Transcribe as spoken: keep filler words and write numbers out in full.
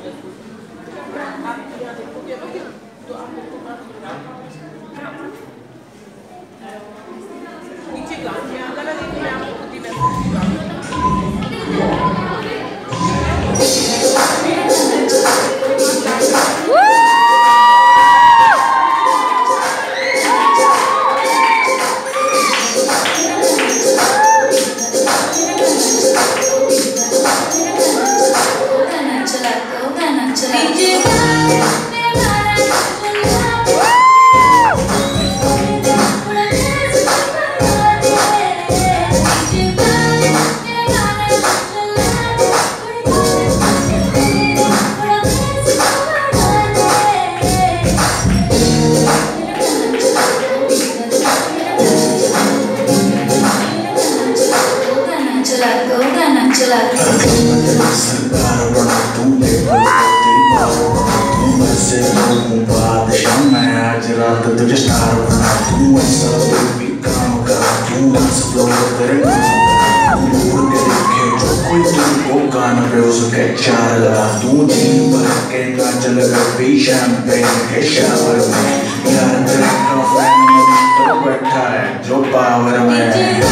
तुझे स्टार बना दूं ऐसा भी काम करा दूं डांस फ्लोर तेरे दूर के देखे जो कोई तुमको गाना पे उसके चार लगा दूं दिन भर के नाच लगा भी शैंपेन के शावर में यार तेरा फ्रेंड तो बैठा है जो पावर में